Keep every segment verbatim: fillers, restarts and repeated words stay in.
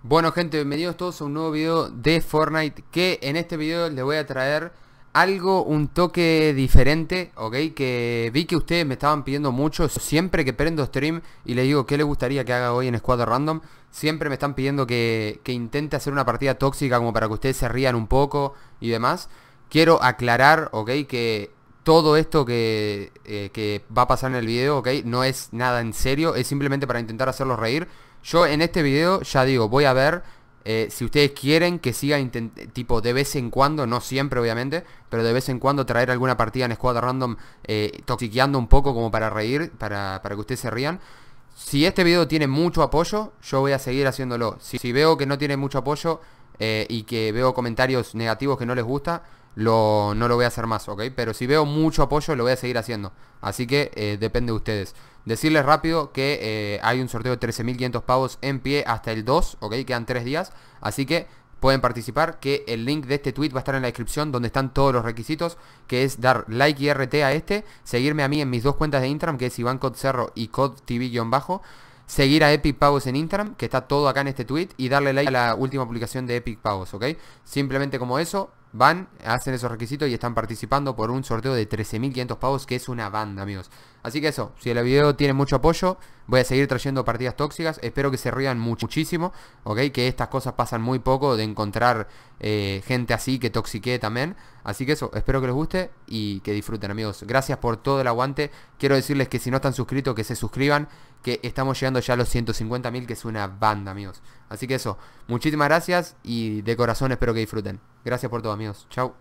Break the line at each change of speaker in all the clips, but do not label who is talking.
Bueno gente, bienvenidos todos a un nuevo video de Fortnite. Que en este video les voy a traer algo, un toque diferente, ok. Que vi que ustedes me estaban pidiendo mucho. Siempre que prendo stream y les digo qué les gustaría que haga hoy en Squad Random, siempre me están pidiendo que, que intente hacer una partida tóxica, como para que ustedes se rían un poco y demás. Quiero aclarar, ok, que todo esto que, eh, que va a pasar en el video, ok, no es nada en serio. Es simplemente para intentar hacerlos reír. Yo en este video, ya digo, voy a ver eh, si ustedes quieren que siga tipo de vez en cuando, no siempre obviamente, pero de vez en cuando traer alguna partida en Squad Random eh, toxiqueando un poco, como para reír, para, para que ustedes se rían. Si este video tiene mucho apoyo, yo voy a seguir haciéndolo. Si, si veo que no tiene mucho apoyo eh, y que veo comentarios negativos que no les gusta, lo, no lo voy a hacer más, ¿ok? Pero si veo mucho apoyo, lo voy a seguir haciendo. Así que eh, depende de ustedes. Decirles rápido que eh, hay un sorteo de trece mil quinientos pavos en pie hasta el dos, ¿ok? Quedan tres días, así que pueden participar, que el link de este tweet va a estar en la descripción, donde están todos los requisitos, que es dar like y R T a este, seguirme a mí en mis dos cuentas de Instagram, que es Iván Cod Cerro y Cod T V-bajo, seguir a Epic Pavos en Instagram, que está todo acá en este tweet, y darle like a la última publicación de Epic Pavos, ¿ok? Simplemente como eso, van, hacen esos requisitos y están participando por un sorteo de trece mil quinientos pavos, que es una banda, amigos. Así que eso, si el video tiene mucho apoyo, voy a seguir trayendo partidas tóxicas. Espero que se rían much muchísimo, ¿ok? Que estas cosas pasan muy poco, de encontrar eh, gente así que toxiquee también. Así que eso, espero que les guste y que disfruten, amigos. Gracias por todo el aguante. Quiero decirles que si no están suscritos, que se suscriban, que estamos llegando ya a los ciento cincuenta mil, que es una banda, amigos. Así que eso, muchísimas gracias y de corazón espero que disfruten. Gracias por todo, amigos. Chau.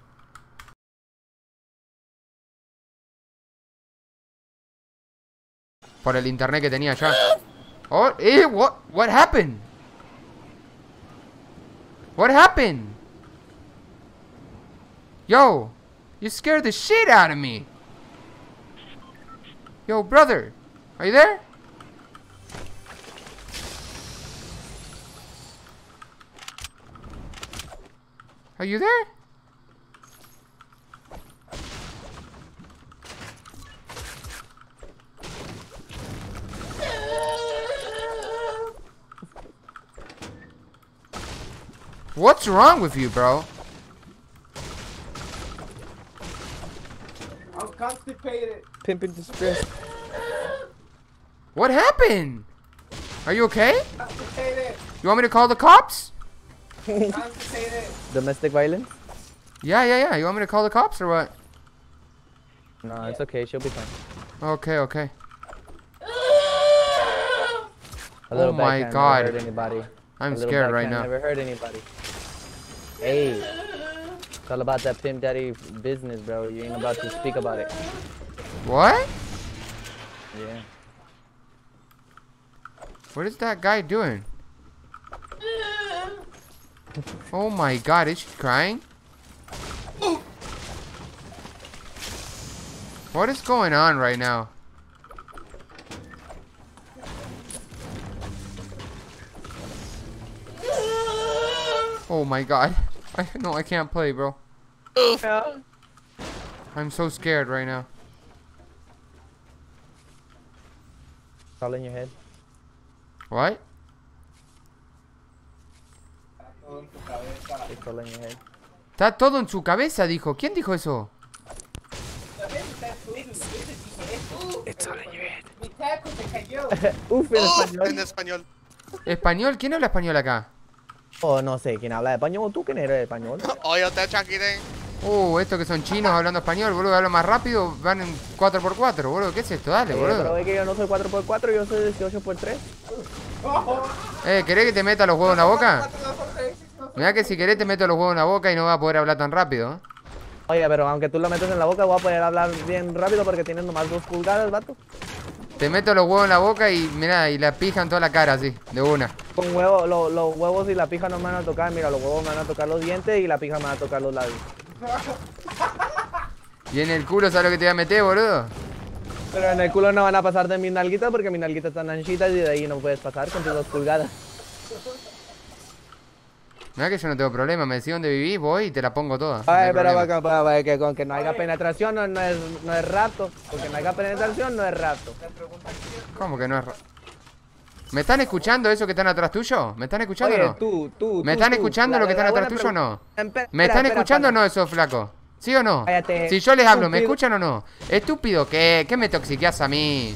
Por el internet que tenía ya. Oh, eh, what, what happened? What happened? Yo, you scared the shit out of me. Yo, brother, are you there? Are you there? What's wrong with you, bro?
I'm constipated.
Pimping distress.
What happened? Are you okay?
Constipated.
You want me to call the cops?
Constipated.
Domestic violence?
Yeah, yeah, yeah. You want me to call the cops or what?
No, it's okay. She'll be fine.
Okay, okay.
A little
Oh my
backhand
God.
Never hurt anybody.
I'm
A little
scared right
backhand
now.
Never hurt anybody. Hey, it's all about that pimp daddy business, bro. You ain't about to speak about it.
What?
Yeah.
What is that guy doing? Oh my God, is she crying? What is going on right now? Oh my God. I, no, I can't play, bro.
Yeah.
I'm so scared right now.
It's all in your head.
What?
It's all in your head.
Está todo en su cabeza, dijo. ¿Quién dijo eso?
It's all in your head.
Mi taco se cayó.
Uf, en español.
En español.
¿Español? ¿Quién habla español acá?
Oh, no sé quién habla español. ¿Tú quién eres español?
Oye, usted Chaquiren.
Uh, estos que son chinos hablando español, boludo, hablan más rápido, van en cuatro por cuatro, boludo. ¿Qué es esto? Dale,
Eh, pero
boludo.
es que yo no soy cuatro por cuatro, yo soy dieciocho por tres.
Eh, ¿querés que te meta los huevos en la boca? Mirá que si querés te meto los huevos en la boca y no vas a poder hablar tan rápido, ¿eh?
Oye, pero aunque tú lo metes en la boca, voy a poder hablar bien rápido porque tienes nomás dos pulgadas, vato.
Te meto los huevos en la boca y mirá, y la pija en toda la cara así, de una.
Con huevo, lo- los huevos y la pija no me van a tocar. Mira, los huevos me van a tocar los dientes y la pija me va a tocar los labios.
Y en el culo, ¿sabes lo que te voy a meter, boludo?
Pero en el culo no van a pasar de mis nalguitas porque mis nalguitas están anchitas y de ahí no puedes pasar con tus dos pulgadas.
Mirá que yo no tengo problema, me decís dónde vivís, voy y te la pongo toda. No hay
Ay, pero
problema.
para, para- para que con que no haya penetración no, no es, no es rapto. Porque no haya penetración no es rapto.
¿Cómo que no es ra- ¿Me están escuchando eso que están atrás tuyo? ¿Me están escuchando o
Oye,
no?
tú, tú,
¿Me
tú,
están
tú.
escuchando
La-
lo que
la
están atrás
buena
tuyo o no?
pregunta- Espera,
¿Me están
espera,
escuchando o
pana.
no esos flacos? ¿Sí o no?
Cállate,
Si yo les hablo, ¿me
estúpido.
escuchan o no? Estúpido, ¿qué? ¿Qué me toxiqueas a mí?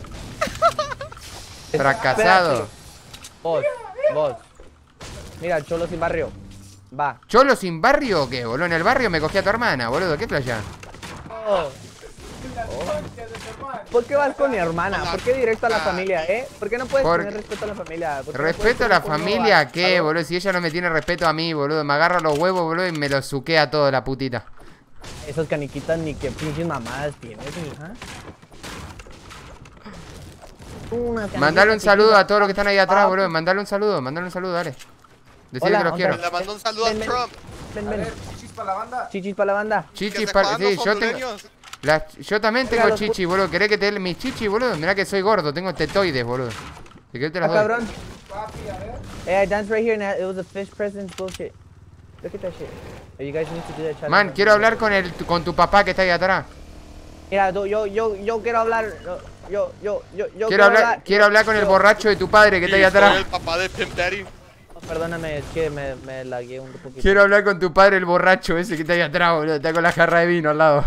Fracasado.
Vos, vos. Mira, Cholo sin barrio. Va.
¿Cholo sin barrio o qué, boludo? En el barrio me cogí a tu hermana, boludo. ¿Qué playa?
Oh,
La concha de tu hermano.
¿por qué vas con mi hermana? ¿Por qué directo a la familia, eh? ¿Por qué no puedes
Por-
tener respeto a la familia? ¿Por qué no
¿Respeto
puedes
a la
tener como
familia
a-
qué,
algo?
boludo? Si ella no me tiene respeto a mí, boludo. Me agarra los huevos, boludo, y me los suquea todo la putita.
Esos caniquitas ni que pinches mamadas tienes, hija. Unas caniquitas
Mandale un saludo
chiquitas.
a todos los que están ahí atrás,
Ah,
boludo. Mandale un saludo, mandale un saludo, dale. Decirle
Hola,
que los
¿dónde
quiero.
estás?
Le mandó un saludo a
Ven, ven.
Trump.
Ven,
A
ven.
ver, chichis para la banda.
Chichis para la banda.
Chichi,
Que se
para...
jodan
sí,
los
yo tengo...
hondureños.
las- Yo también
Mira,
tengo
los
chichi, boludo. ¿Querés que te dé mis chichi, boludo? Mirá que soy gordo, tengo tetoides, boludo. Si querés te las
Ah,
doy.
cabrón.
Papi, a ver.
Hey, I danced right here and it was a fish presence bullshit. Look at that shit. Hey, you guys need to do that challenge.
Man, quiero hablar con el con tu papá que está ahí atrás.
Mira, tú, yo, yo, yo quiero hablar. Yo, yo, yo, yo
Quiero hablar, quiero hablar con el
yo-
borracho de tu padre que está ahí
Sí, soy
atrás.
el papá de Pimp Daddy.
Perdóname, es que me, me lagué un poquito.
Quiero hablar con tu padre, el borracho ese que está ahí atrás, boludo. Está con la jarra de vino al lado.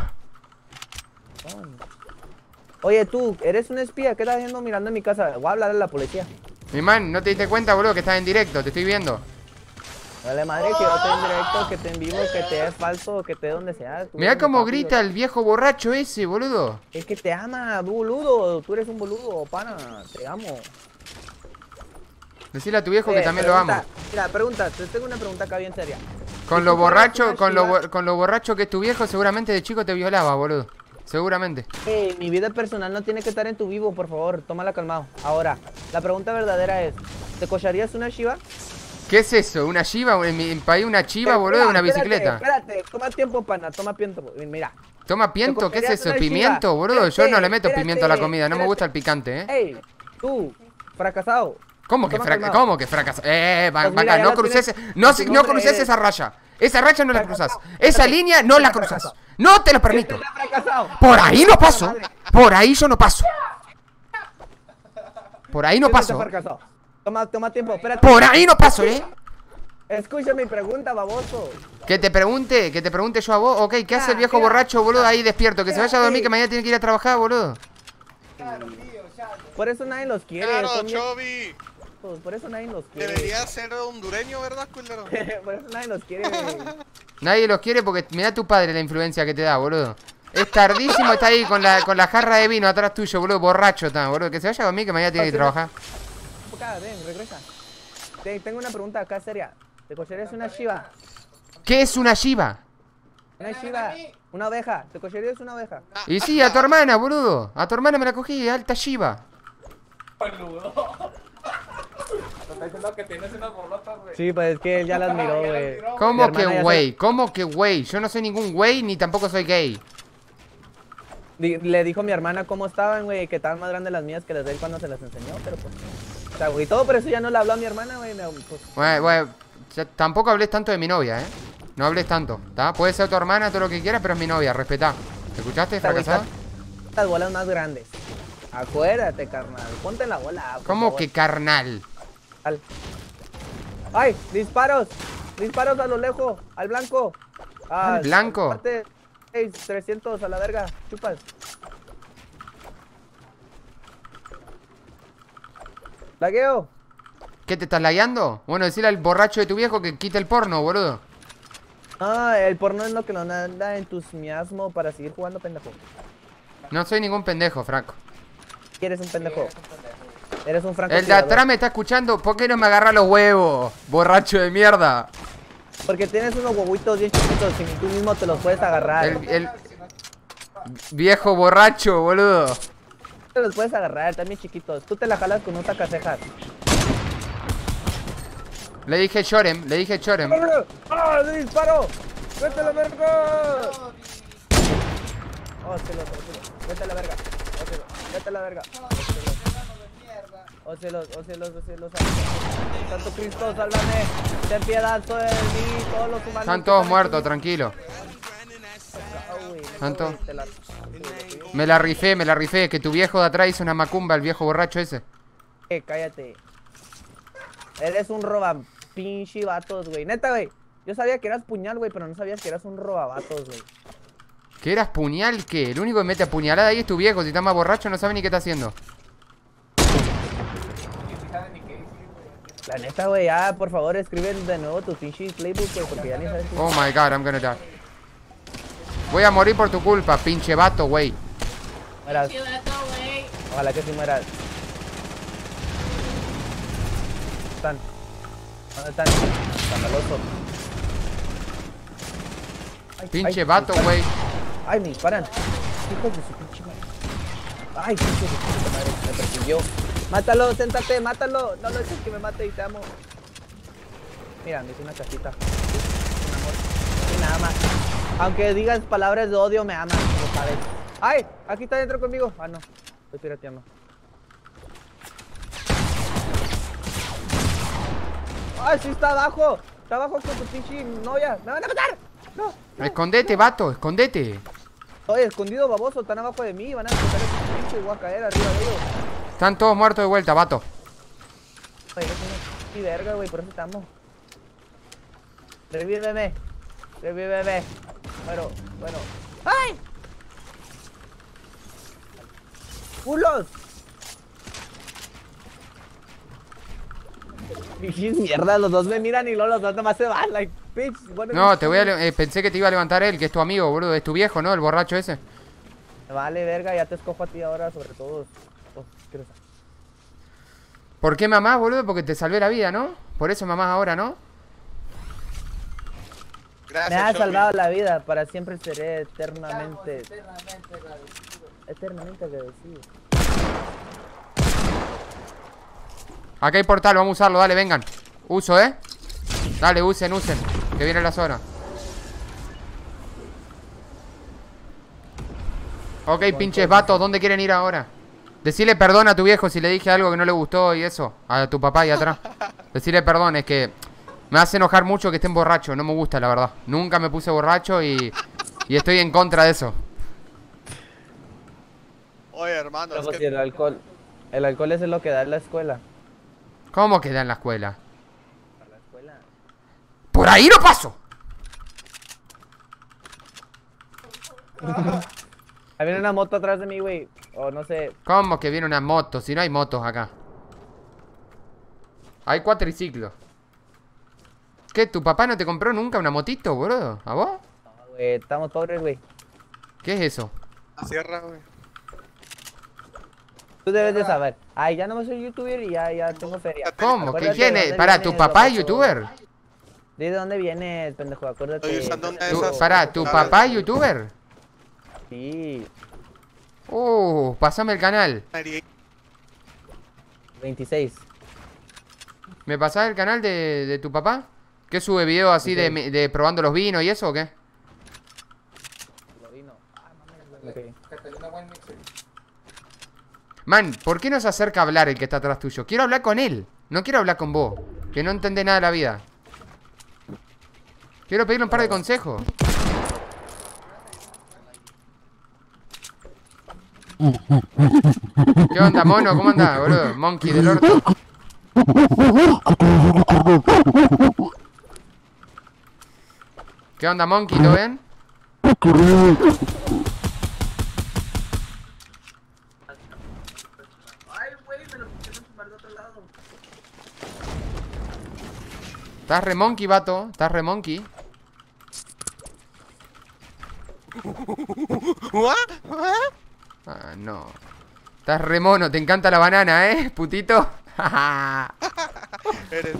Oye, tú, eres un espía. ¿Qué estás haciendo mirando en mi casa? Voy a hablar a la policía.
Mi man, ¿no te diste cuenta, boludo, que estás en directo? Te estoy viendo.
Dale madre, que yo esté en directo, que esté en vivo, que te es falso, que te donde sea. Tú
Mirá
eres mi
cómo
papi,
grita el viejo borracho ese, boludo.
Es que te ama, boludo. Tú eres un boludo, pana. Te amo.
Decile a tu viejo
Oye,
que también lo
pregunta,
amo.
Mira, pregunta, te tengo una pregunta acá bien seria.
Con
Si
lo
tú fueras
borracho,
una
con lo,
chiva-
bo- con lo borracho que es tu viejo, seguramente de chico te violaba, boludo. Seguramente.
Ey, mi vida personal no tiene que estar en tu vivo, por favor, tómala calmado. Ahora, la pregunta verdadera es, ¿te cocharías una chiva?
¿Qué es eso? ¿Una chiva? En mi país una chiva, boludo,
Espera,
una
espérate,
bicicleta.
Espérate, toma tiempo, pana, toma tiempo. Mira.
Toma piento, ¿qué es
comerías
eso?
una chiva?
¿Pimiento, boludo? Yo no
Espérate,
le meto pimiento a la
espérate,
comida, no me
espérate.
gusta el picante, ¿eh?
Ey, tú, fracasado.
¿Cómo que
Toma
fraca
calmado.
¿Cómo que fracasó? Eh, va-
Pues
vaca,
mira, ya
no
la
cruces,
tienes
no,
en
si-
tu
no
nombre,
cruces
eres-
esa raya. Esa raya no la cruzas.
Fracasado.
Esa línea no la cruzas.
Fracasado.
No te lo permito.
Está fracasado.
Por ahí no paso. Por ahí yo no paso. Por ahí no
Siempre está
paso.
fracasado. Toma, toma tiempo, espérate.
Por ahí no paso, ¿eh?
Escucha mi pregunta, baboso.
Que te pregunte, que te pregunte yo a vos. Ok, ¿qué hace el viejo
mira.
borracho, boludo, ahí despierto? Que se vaya a dormir, que mañana tiene que ir a trabajar, boludo.
Claro, tío, chato.
Por eso nadie los quiere.
Claro,
son bien-
Chovy.
Por eso nadie los quiere.
Debería ser hondureño, ¿verdad, culero?
Por eso nadie los quiere, güey.
Nadie los quiere porque mira tu padre la influencia que te da, boludo. Es tardísimo, está ahí con la, con la jarra de vino atrás tuyo, boludo, borracho está, boludo. Que se vaya a dormir, que mañana tiene que trabajar.
Acá, ven, regresa. Te- tengo una pregunta acá seria. ¿Te cocherías una chiva?
¿Qué es una shiva?
Una chiva, una oveja. ¿Te cocherías una oveja?
Y sí, a tu hermana, boludo. A tu hermana me la cogí, alta shiva.
Boludo. Me está diciendo que tienes unas bolotas, güey.
Sí, pues es que él ya las miró,
Ya las
güey.
miró,
¿Cómo
Mi hermana
que
ya
güey? ¿Cómo que güey? Yo no soy ningún güey ni tampoco soy gay.
Di- Le dijo a mi hermana cómo estaban, güey, que estaban más grandes las mías que las de él cuando se las enseñó, pero pues... O sea, güey, todo por eso ya no le habló a mi hermana, güey. me- Pues,
Güey, güey, ya tampoco hables tanto de mi novia, ¿eh? No hables tanto, ¿está? Puede ser tu hermana, todo lo que quieras, pero es mi novia, respetá. ¿Escuchaste,
o sea, güey,
fracasado?
las bolas más grandes. Acuérdate, carnal. Ponte en la bola. por
¿Cómo
favor.
que carnal?
Al- ¡Ay! ¡Disparos! ¡Disparos a lo lejos! ¡Al blanco!
¿Al blanco?
Parte- ey, trescientos a la verga. Chupas. Lagueo.
¿Qué te estás lagueando? Bueno, decirle al borracho de tu viejo que quite el porno, boludo.
No, el porno es lo que nos da entusiasmo para seguir jugando, pendejo.
No soy ningún pendejo, Franco.
Eres un pendejo. Eres un franco.
El de atrás me está escuchando. ¿Por qué no me agarra los huevos? Borracho de mierda.
Porque tienes unos huevitos bien chiquitos y ni tú mismo te los puedes agarrar.
El, el viejo borracho, boludo.
Te los puedes agarrar, están bien chiquitos. Tú te la jalas con un sacacejas.
Le dije Chorem, le dije Chorem.
¡Ah, disparo! ¡Vete a la verga! Oh, celos, oh, celos. Vete a la verga. Oh, celos. Vete a la verga. Oh, celos, oh, celos, oh, celos. Santo Cristo, sálvame. Ten piedad sobre mí, todos los humanos.
Están
que
todos
están
muertos,
aquí.
tranquilo.
Ah, güey, no,
Santo.
güey, te la-
Me la rifé, me la rifé. Que tu viejo de atrás hizo una macumba, el viejo borracho ese.
Eh, cállate. Eres un roba pinche vatos, güey. Neta, güey. Yo sabía que eras puñal, güey, pero no sabías que eras un robavatos, güey.
¿Qué eras puñal? ¿Qué? El único que mete puñalada ahí es tu viejo. Si está más borracho no sabe ni qué está haciendo.
La neta, güey, ya, por favor, escribe de nuevo tu pinche playbook, güey, porque ya ni sabes.
Oh my god, I'm gonna die. Voy a morir por tu culpa, pinche vato, güey.
Mueras.
Pinche vato, güey.
Ojalá que sí mueras. ¿Están? ¿Dónde están? Escandaloso. Ay,
Pinche
ay,
vato,
me
güey.
disparan. Ay, me disparan. Hijos de su pinche madre. Ay, hijos de su pinche madre. Me persiguió. Mátalo, séntate, mátalo. No lo dejes que me mate y te amo. Mira, me hice una casita. Un amor. Y nada más. Aunque digas palabras de odio, me amas, lo sabes. Ay, aquí está dentro conmigo. Ah, no. Estoy pirateando. Ay, sí está abajo. Está abajo con tu pinche novia. ¡Me van a matar! No. no.
Escondete, vato, escondete.
Estoy escondido, baboso. Están abajo de mí. Van a empezar a pinche y voy a caer arriba de ellos.
Están todos muertos de vuelta, vato.
Ay, eres una pinche verga, güey. Por eso estamos. Revíveme. Revíveme. Bueno, bueno. ¡Ay! ¡Culos! Pinches mierda, los dos me miran y luego los dos nomás se van, like, bitch. Bueno,
No, te voy a... Eh, pensé que te iba a levantar él, que es tu amigo, boludo. Es tu viejo, ¿no? El borracho ese.
Vale, verga, ya te escojo a ti ahora sobre todo. Oh, ¿qué eres?
¿Por qué mamás, boludo? Porque te salvé la vida, ¿no? Por eso mamás ahora, ¿no?
Gracias,
Me has
Chopi.
salvado la vida, para siempre seré eternamente,
Eternamente agradecido.
eternamente agradecido.
Acá hay portal, vamos a usarlo, dale, vengan. Uso, ¿eh? Dale, usen, usen. Que viene la zona. Ok, pinches vatos, ¿dónde quieren ir ahora? Decile perdón a tu viejo si le dije algo que no le gustó y eso. A tu papá y atrás. Decile perdón, es que me hace enojar mucho que estén borrachos. No me gusta, la verdad. Nunca me puse borracho y, y estoy en contra de eso.
Oye, hermano,
Pero
es
pues,
que...
si el alcohol, el alcohol es lo que da en la escuela.
¿Cómo queda en la escuela?
Para la escuela.
¡Por ahí no paso!
Ahí viene una moto atrás de mí, güey. O no sé.
¿Cómo que viene una moto? Si no hay motos acá. Hay cuatriciclos. ¿Qué? ¿Tu papá no te compró nunca una motito, boludo? ¿A vos?
No, güey, estamos pobres, güey.
¿Qué es eso?
La sierra, güey.
Tú debes de saber. Ay, ya no soy youtuber y ya, ya tengo feria.
¿Cómo? ¿Qué
Acuérdate
quién
de
es?
dónde
Para,
vienes,
¿tu papá es
loco.
youtuber?
¿De dónde vienes, pendejo? Acuérdate.
Estoy usando una de
¿Tu,
esas...
para, ¿tu papá es youtuber?
Sí,
Uh, pasame el canal.
veintiséis.
¿Me pasás el canal de, de tu papá? ¿Qué sube video así de, de probando los vinos y eso o qué?
Lo vino. Ah, mames, ok.
Catalina Wine Mixer.
Man, ¿por qué no se acerca a hablar el que está atrás tuyo? Quiero hablar con él. No quiero hablar con vos. Que no entendés nada de la vida. Quiero pedirle un par de consejos. ¿Qué onda, mono? ¿Cómo andás, boludo? Monkey del orto. ¿Qué onda, Monkey? ¿Todo bien? Estás re monkey, vato. Estás re monkey. Ah, no. Estás re mono. Te encanta la banana, ¿eh, putito?
Eres...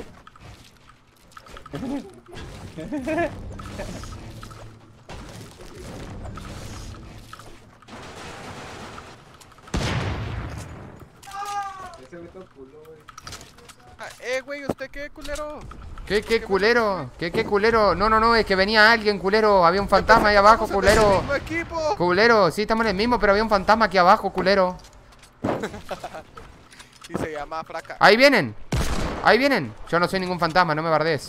Ese güey todo culo, güey.
Ah, eh, güey, ¿usted qué, culero?
¿Qué, qué culero? ¿Qué, qué culero? No, no, no, es que venía alguien, culero. Había un fantasma ahí abajo,
Estamos en el
culero.
mismo equipo.
Culero, sí, estamos en el mismo, pero había un fantasma aquí abajo, culero.
Y se llama Fraca.
Ahí vienen. Ahí vienen. Yo no soy ningún fantasma, no me bardes.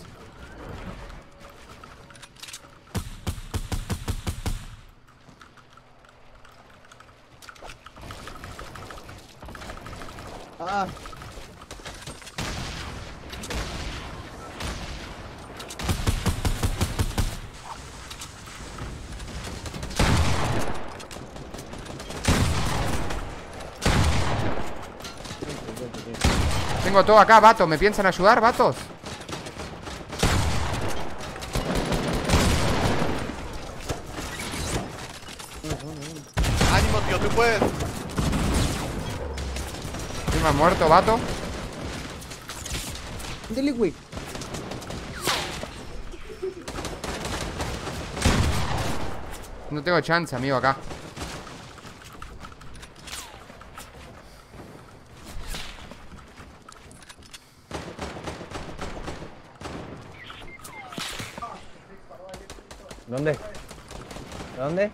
Ah.
Tengo todo acá, vato. ¿Me piensan ayudar, vatos?
Ánimo, tío, tú puedes.
¿Estoy más muerto, vato?
Dile, güey.
No tengo chance, amigo, acá.
¿Dónde? ¿Dónde?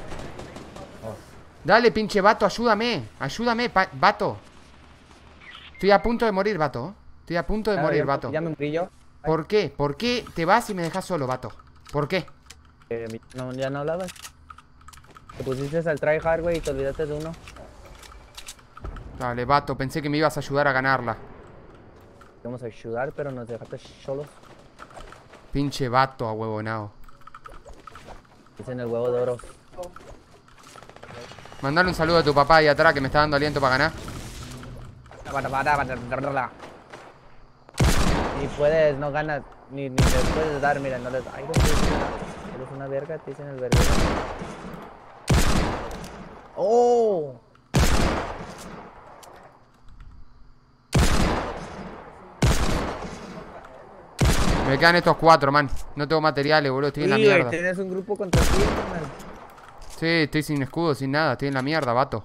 Dale, pinche vato, ayúdame. Ayúdame, pa- vato. Estoy a punto de morir, vato. Estoy a punto de
Ah,
morir,
ya-
vato.
Ya me morí yo.
¿Por qué? ¿Por qué te vas y me dejas solo, vato? ¿Por qué?
Eh, mi- no, ya no hablabas. Te pusiste al tryhard, güey, y te olvidaste de uno.
Dale, vato, pensé que me ibas a ayudar a ganarla.
Te vamos a ayudar, pero nos dejaste solos.
Pinche vato a huevonao.
Dicen el huevo de oro.
Mandale un saludo a tu papá ahí atrás que me está dando aliento para ganar.
Ni puedes, no ganas, ni, ni les puedes dar, mira, no les... Ay, güey, eres una verga, te dicen el verga. ¡Oh!
Me quedan estos cuatro, man. No tengo materiales, boludo. Estoy en la
Sí, güey,
mierda.
tienes un grupo contra ti, carnal.
Sí, estoy sin escudo, sin nada. Estoy en la mierda, vato.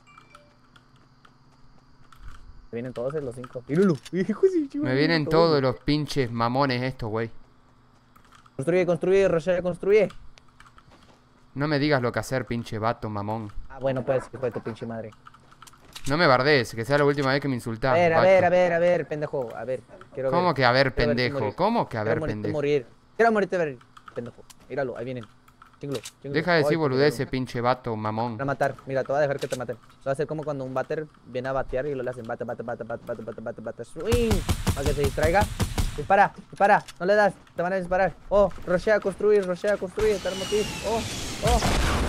Vienen todos en los cinco. Míralo. Hijo de chihuahua,
Me vienen
todos.
todos los pinches mamones estos, güey.
Construye, construye, Rochelle, construye.
No me digas lo que hacer, pinche vato, mamón.
Ah, bueno, pues, que fue tu pinche madre.
No me bardees, que sea la última vez que me insultás.
A ver, a
vato.
ver, a ver, a ver, pendejo. A ver, quiero ver.
¿Cómo que a ver,
Quiero verte
pendejo?
morir.
¿Cómo que a
Quiero
ver,
morirte
pendejo?
morir. Quiero morirte ver, pendejo. Míralo, ahí vienen. Chinglo, chinglo.
Deja de decir
Ay,
boludeces,
pendejo.
pinche vato,
Te
mamón.
van a matar. Mira, te voy a dejar que te maten. Te va a hacer como cuando un bater viene a batear y lo le hacen bate, bate, bate, bate, bate, bate, bate, bate, swing. Para que se distraiga. Dispara, dispara. No le das, te van a disparar. Oh, rochea, construir, rochea, construir. Te motiv. Oh, oh.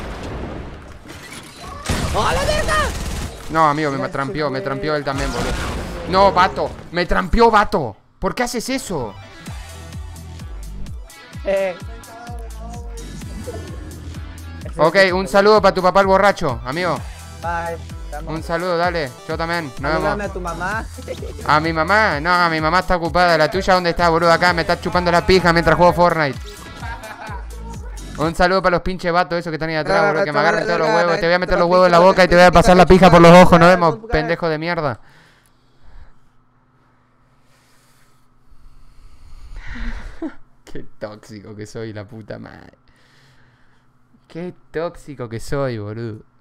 ¡Oh, a la verga!
No, amigo, me
Ya
trampió,
se
me
fue.
trampió él también, boludo. No, vato, me trampió, vato. ¿Por qué haces eso?
Eh.
Ok, un saludo para tu papá el borracho, amigo.
Bye. Estamos.
Un saludo, dale. Yo también. Nos
Salúdame
vemos.
a tu mamá.
A mi mamá, no, a mi mamá está ocupada. ¿La tuya dónde está, boludo? Acá me está chupando la pija mientras juego Fortnite. Un saludo para los pinches vatos esos que están ahí atrás, boludo, que me agarren todos los huevos. Te voy a meter los huevos en la boca y te voy a pasar la pija por los ojos. Nos vemos, pendejo de mierda. Qué tóxico que soy, la puta madre. Qué tóxico que soy, boludo.